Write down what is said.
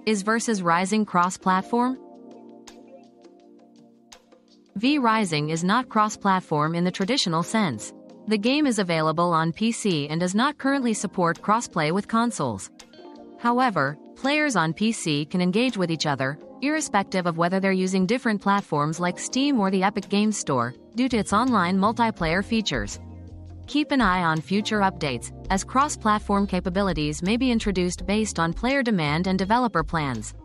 Is Versus Rising cross-platform? V Rising is not cross-platform in the traditional sense. The game is available on PC and does not currently support crossplay with consoles. However, players on PC can engage with each other, irrespective of whether they're using different platforms like Steam or the Epic Games Store, due to its online multiplayer features. Keep an eye on future updates, as cross-platform capabilities may be introduced based on player demand and developer plans.